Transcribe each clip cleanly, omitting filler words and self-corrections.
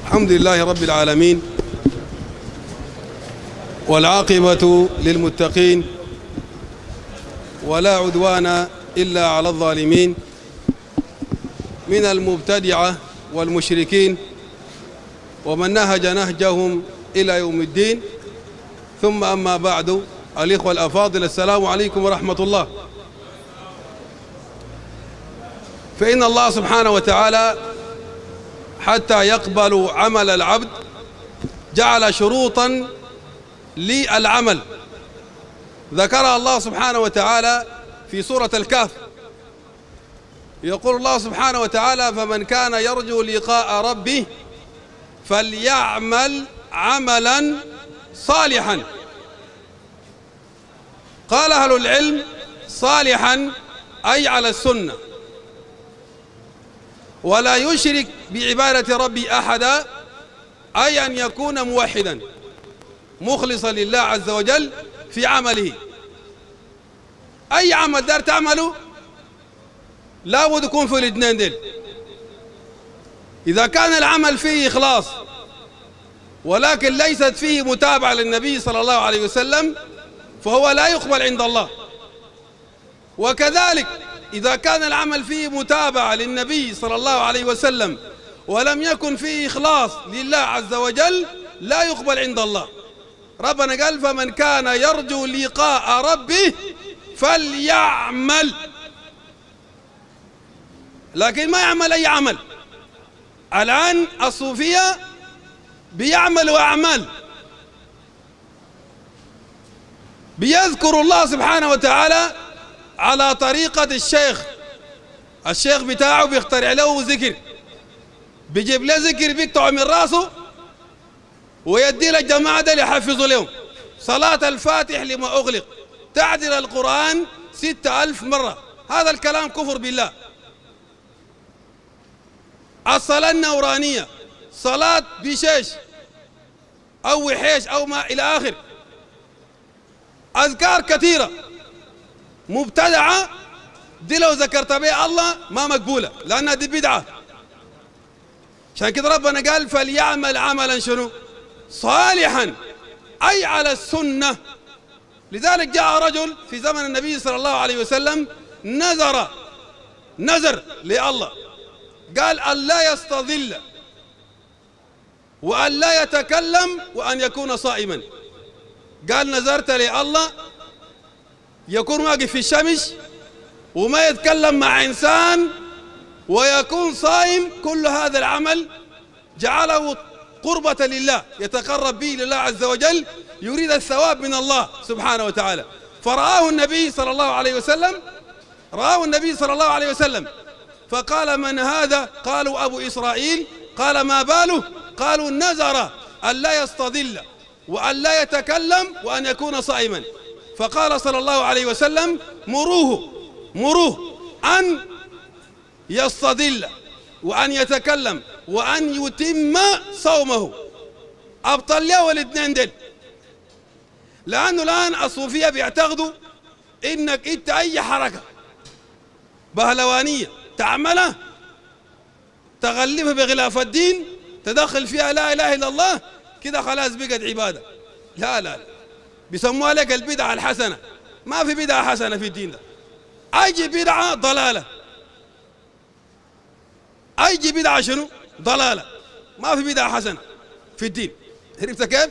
الحمد لله رب العالمين، والعاقبة للمتقين، ولا عدوان إلا على الظالمين من المبتدعة والمشركين ومن نهج نهجهم إلى يوم الدين. ثم أما بعد، الإخوة الأفاضل، السلام عليكم ورحمة الله. فإن الله سبحانه وتعالى حتى يقبل عمل العبد جعل شروطا للعمل ذكرها الله سبحانه وتعالى في سورة الكهف. يقول الله سبحانه وتعالى: فمن كان يرجو لقاء ربه فليعمل عملا صالحا. قال أهل العلم: صالحا أي على السنة، ولا يشرك بعبادة ربي أحدا، أي أن يكون موحدا مخلصا لله عز وجل في عمله. أي عمل دار تعمله لا بد يكون في الاثنين دول. إذا كان العمل فيه إخلاص ولكن ليست فيه متابعة للنبي صلى الله عليه وسلم فهو لا يقبل عند الله. وكذلك إذا كان العمل فيه متابعة للنبي صلى الله عليه وسلم ولم يكن فيه إخلاص لله عز وجل لا يقبل عند الله. ربنا قال: فمن كان يرجو لقاء ربه فليعمل، لكن ما يعمل أي عمل. الآن الصوفية بيعملوا أعمال، بيذكروا الله سبحانه وتعالى على طريقة الشيخ بتاعه بيخترع له ذكر، بيجيب له ذكر بيقطعه من راسه ويدي للجماعة ده يحفظوا لهم. صلاة الفاتح لما أغلق تعدل القرآن 6000 مرة. هذا الكلام كفر بالله. الصلاة النورانية، صلاة بشيش أو وحيش أو ما إلى آخر، أذكار كثيرة مبتدعة، دي لو ذكرت بها الله ما مقبولة لأنها دي بدعة. عشان كده ربنا قال: فليعمل عملا شنو؟ صالحا أي على السنة. لذلك جاء رجل في زمن النبي صلى الله عليه وسلم نذر لله، قال: أن لا يستظل وأن لا يتكلم وأن يكون صائما. قال: نذرت لله يكون واقف في الشمس وما يتكلم مع إنسان ويكون صائم. كل هذا العمل جعله قربة لله، يتقرب به لله عز وجل، يريد الثواب من الله سبحانه وتعالى. فرآه النبي صلى الله عليه وسلم فقال: من هذا؟ قالوا: أبو إسرائيل. قال: ما باله؟ قالوا: نذر أن لا يستظل وأن لا يتكلم وأن يكون صائما. فقال صلى الله عليه وسلم: مروه أن يستظل وأن يتكلم وأن يتم صومه. أبطل له الاثنين دل، لأنه الآن الصوفية بيعتقدوا إنك أنت أي حركة بهلوانية تعملها تغلفها بغلاف الدين، تدخل فيها لا إله إلا الله، كده خلاص بقت عبادة. لا، بيسموها لك البدعة الحسنة. ما في بدعة حسنة في الدين ده. أي بدعة ضلالة، أي بدعة شنو؟ ضلالة. ما في بدعة حسنة في الدين. عرفت كيف؟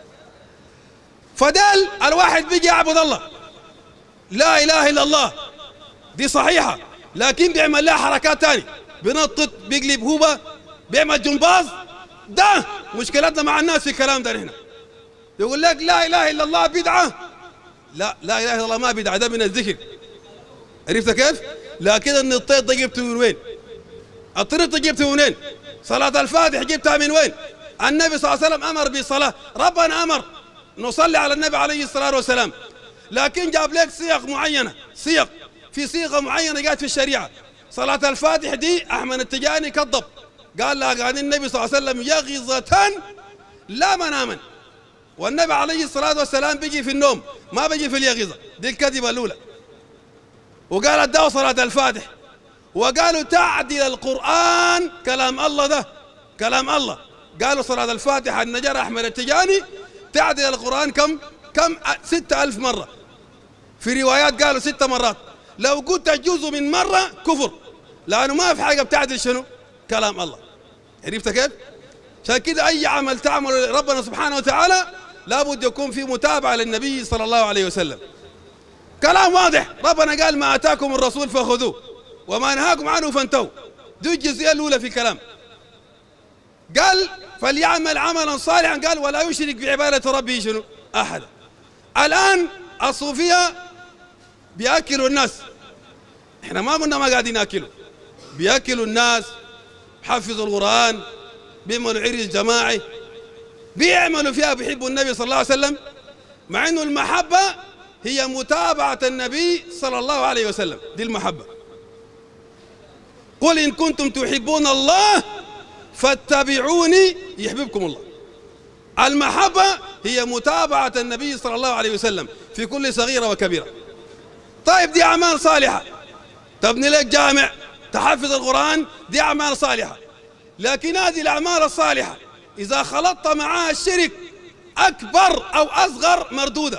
فدال الواحد بيجي يعبد الله، لا إله إلا الله دي صحيحة، لكن بيعمل لها حركات تانية، بنطط، بيقلب هوبة، بيعمل جمباز. ده مشكلتنا مع الناس في الكلام ده. هنا يقول لك لا إله إلا الله بدعة. لا إله إلا الله ما بدعة، ده من الذكر. عرفت كيف؟ لكن النطيط ده جبته من وين؟ الطريق ده جبته من وين؟ صلاة الفاتح جبتها من وين؟ النبي صلى الله عليه وسلم أمر بالصلاة، ربنا أمر نصلي على النبي عليه الصلاة والسلام، لكن جاب لك صيغ معينة، في صيغة معينة جاءت في الشريعة. صلاة الفاتح دي أحمد التجاني كذب، قال لها قال النبي صلى الله عليه وسلم: يغظة لا مناما. والنبي عليه الصلاة والسلام بيجي في النوم، ما بيجي في اليقظة. دي الكذبة الأولى. وقال ادعوا صلاة الفاتح، وقالوا تعدل القرآن كلام الله، ده كلام الله قالوا صلاة الفاتحة النجار أحمد التجاني تعدل القرآن كم 6000 مرة. في روايات قالوا 6 مرات. لو قلت جزء من مرة كفر، لأنه ما في حاجة بتعدل شنو؟ كلام الله. عرفت كيف؟ عشان كده أي عمل تعمل ربنا سبحانه وتعالى لابد يكون في متابعة للنبي صلى الله عليه وسلم. كلام واضح. ربنا قال ما أتاكم الرسول فخذوه وما نهاكم عنه فانتهوا. دي الجزئية الأولى في الكلام. قال فليعمل عملا صالحا، قال ولا يشرك بعبادة ربه شنو؟ أحدا. الآن الصوفية بيأكلوا الناس، احنا ما قلنا ما قاعدين ناكلوا، بيأكلوا الناس، بيحفظوا القرآن، بيعملوا عرس جماعي، بيعملوا فيها بيحبوا النبي صلى الله عليه وسلم، مع انه المحبة هي متابعة النبي صلى الله عليه وسلم. دي المحبة. قل إن كنتم تحبون الله فاتبعوني يحببكم الله. المحبة هي متابعة النبي صلى الله عليه وسلم في كل صغيرة وكبيرة. طيب دي أعمال صالحة، تبني لك جامع، تحفظ القرآن، دي أعمال صالحة. لكن هذه الأعمال الصالحة إذا خلطت معها الشرك أكبر أو أصغر مردودة.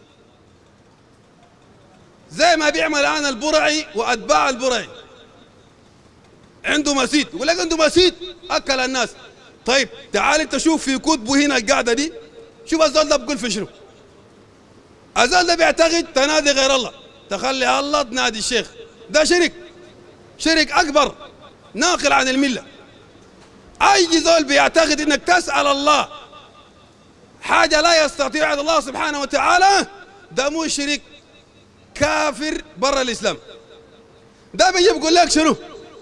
زي ما بيعمل الآن البرعي وأتباع البرعي، عنده مسيد، يقول لك عنده مسيد أكل الناس. طيب تعال أنت شوف في كتبه هنا القاعدة دي، شوف الزول ده بيقول في شنو. الزول ده بيعتقد تنادي غير الله، تخلي الله تنادي الشيخ، ده شرك، شرك أكبر ناقل عن الملة. أي زول بيعتقد إنك تسأل الله حاجة لا يستطيع الله سبحانه وتعالى، ده مشرك كافر برا الإسلام. ده بيجي بيقول لك شنو؟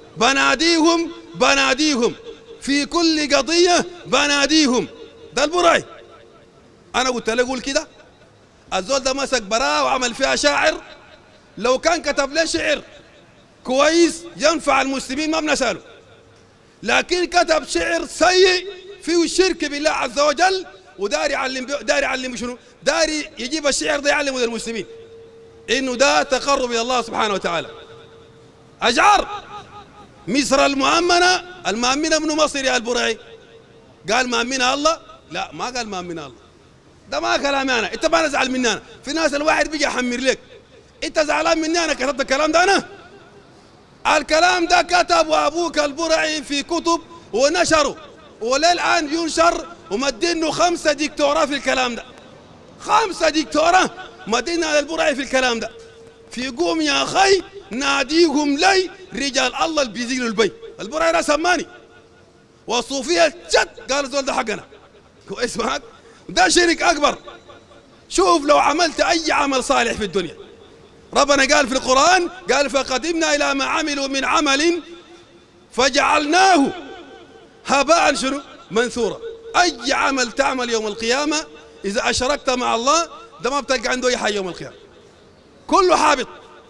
بناديهم في كل قضية بناديهم. ده البرعي. أنا قلت له قول كده. الزول ده مسك براءة وعمل فيها شاعر، لو كان كتب له شعر كويس ينفع المسلمين ما بنسأله، لكن كتب شعر سيء فيه الشرك بالله عز وجل، وداري يعلم شنو؟ داري يجيب الشعر ده يعلمه للمسلمين إنه ده تقرب إلى الله سبحانه وتعالى. أشعار مصر المؤمنة ابن مصر يا البرعي قال مأمنها الله؟ لا، ما قال مأمنها الله. ده ما كلامي أنا، أنت ما نزعل مني أنا. في ناس الواحد بيجي يحمر لك، أنت زعلان مني أنا كتبت الكلام ده؟ أنا الكلام ده كتبه أبوك البرعي في كتب ونشره، وللآن ينشر، ومدينه 5 دكتوراه في الكلام ده. 5 دكتوراه مدينها للبرعي في الكلام ده. في قوم يا أخي ناديهم لي رجال الله اللي بيزيلوا البيت. البرعي ده سماني والصوفية جد قال الزول ده حقنا. كويس معك؟ ده شرك أكبر. شوف لو عملت أي عمل صالح في الدنيا، ربنا قال في القرآن، قال فقدمنا إلى ما عملوا من عمل فجعلناه هباء شنو؟ منثورا. أي عمل تعمل يوم القيامة إذا أشركت مع الله ده ما بتلقى عنده أي حاجة يوم القيامة، كله حابط.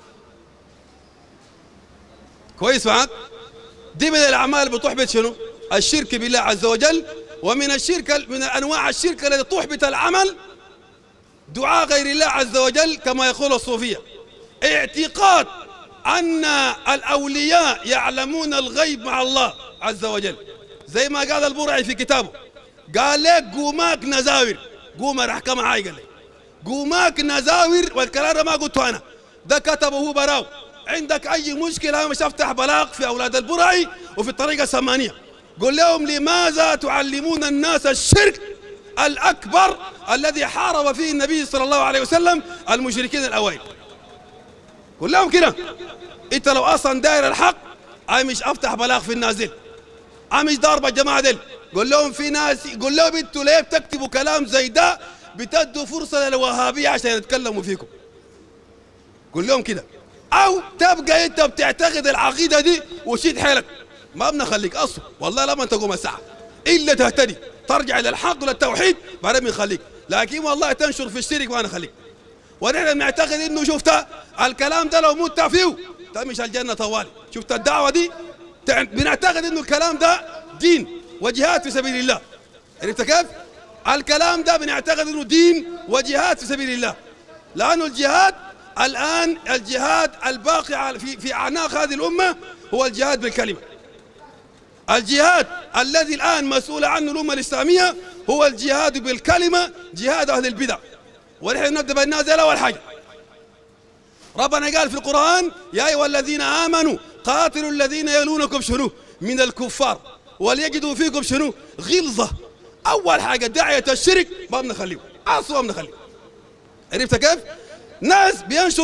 كويس معك؟ دي من الأعمال بتحبط شنو؟ الشرك بالله عز وجل. ومن الشرك، من أنواع الشرك التي تحبط العمل دعاء غير الله عز وجل، كما يقول الصوفية اعتقاد أن الأولياء يعلمون الغيب مع الله عز وجل. زي ما قال البرعي في كتابه، قال لك قوماك نزاور، قوم احكي معاي، قال لي قوماك نزاور، والكلام ده ما قلته أنا، ده كتبه هو براو. عندك أي مشكلة مش افتح بلاغ في أولاد البرعي وفي الطريقة السمانية، قل لهم لماذا تعلمون الناس الشرك الأكبر الذي حارب فيه النبي صلى الله عليه وسلم المشركين الأوائل. قل لهم كده، انت لو اصلا داير الحق مش افتح بلاغ في الناس دي، مش ضارب الجماعه دي. قول لهم في ناس، قول لهم انتوا ليه بتكتبوا كلام زي ده، بتدوا فرصه للوهابيه عشان يتكلموا فيكم. قول لهم كده. او تبقى انت بتعتقد العقيده دي وشيد حيلك، ما بنخليك اصلا، والله لما تقوم الساعه الا تهتدي ترجع الى الحق وللتوحيد بعدين بنخليك، لكن والله تنشر في الشرك ما نخليك. ونحن بنعتقد انه شفت الكلام ده لو مت فيه تمش الجنه طوالي. شفت الدعوه دي، بنعتقد انه الكلام ده دين وجهاد في سبيل الله. عرفت كيف؟ الكلام ده بنعتقد انه دين وجهاد في سبيل الله، لانه الجهاد الان، الجهاد الباقي في اعناق هذه الامه هو الجهاد بالكلمه. الجهاد الذي الآن مسؤول عنه الأمة الإسلامية هو الجهاد بالكلمة، جهاد أهل البدع. ونحن نبدأ بالناس أول حاجة. ربنا قال في القرآن: يا أيها الذين آمنوا قاتلوا الذين يلونكم شنو من الكفار وليجدوا فيكم شنو غلظة. أول حاجة داعية الشرك ما بنخليه، أصلا ما بنخليه. عرفت كيف؟ ناس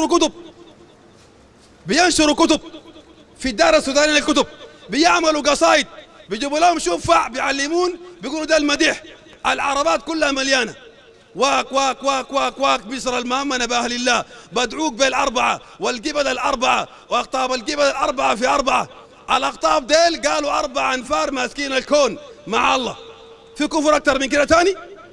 بينشروا كتب في الدار السودانية، الكتب بيعملوا قصايد، بيجيبوا لهم شفع بيعلمون، بيقولوا ده المديح. العربات كلها مليانة واك واك واك واك واك مصر المؤمنة بأهل الله، بدعوك بالأربعة والقبل الأربعة وأقطاب القبل الأربعة في أربعة. الأقطاب ديل قالوا 4 أنفار ماسكين الكون مع الله. في كفر أكتر من كده تاني؟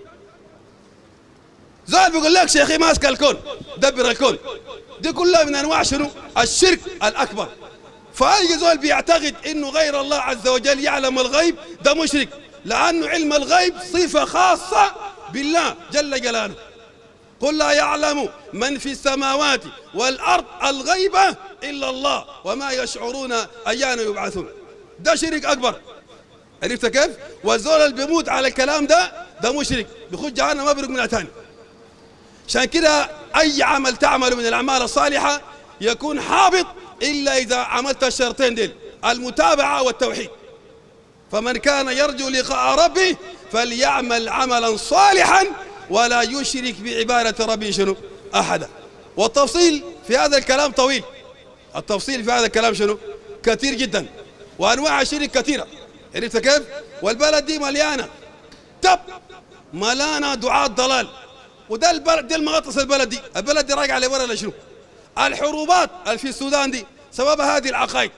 زول بيقول لك شيخي ماسك الكون، دبر الكون. دي كلها من أنواع شنو؟ الشرك الأكبر. فأي زول بيعتقد إنه غير الله عز وجل يعلم الغيب ده مشرك، لأنه علم الغيب صفة خاصة بالله جل جلاله. قل لا يعلم من في السماوات والأرض الغيبة إلا الله وما يشعرون أيان يبعثون. ده شرك أكبر. عرفت كيف؟ والزول اللي بيموت على الكلام ده مشرك، بيخش جهنم ما بيرق منها تاني. عشان كده أي عمل تعمله من الأعمال الصالحة يكون حابط إلا إذا عملت الشرطين ديل: المتابعة والتوحيد. فمن كان يرجو لقاء ربه فليعمل عملا صالحا ولا يشرك بعبادة ربه شنو أحدا. والتفصيل في هذا الكلام طويل، التفصيل في هذا الكلام شنو كثير جدا، وأنواع الشرك كثيرة. عرفت كيف؟ والبلد دي مليانة ملانة دعاة ضلال. وده البلد دي المغطس، البلد دي راجعة لورا لشنو؟ الحروبات اللي في السودان دي سببها هذه العقائد.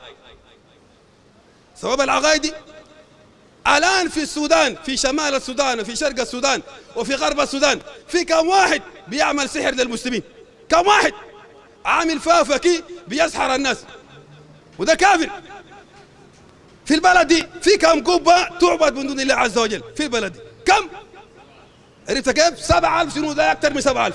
سبب العقائد دي الآن في السودان، في شمال السودان وفي شرق السودان وفي غرب السودان، في كم واحد بيعمل سحر للمسلمين؟ كم واحد عامل فافكي بيسحر الناس، وده كافر. في البلد دي في كم قبة تعبد من دون الله عز وجل في البلد دي؟ كم؟ عرفت كيف؟ 7000 شنو ده، أكثر من 7000.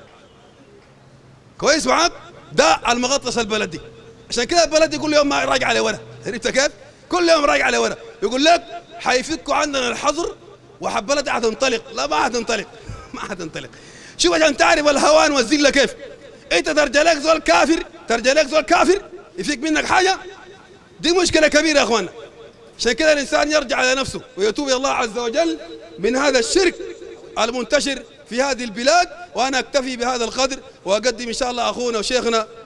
كويس معاك؟ ده المغطس البلدي. عشان كده البلدي كل يوم ما راجع لورا. عرفت كيف؟ كل يوم راجع لورا، يقول لك حيفكوا عندنا الحظر وحبلدي حتنطلق. لا، ما حتنطلق، ما حتنطلق. شوف عشان تعرف الهوان والذله كيف. انت ترجع لك زول كافر، يفيك منك حاجه، دي مشكله كبيره يا اخوانا. عشان كده الانسان يرجع على نفسه ويتوب الى الله عز وجل من هذا الشرك المنتشر في هذه البلاد. وانا اكتفي بهذا القدر واقدم ان شاء الله اخونا وشيخنا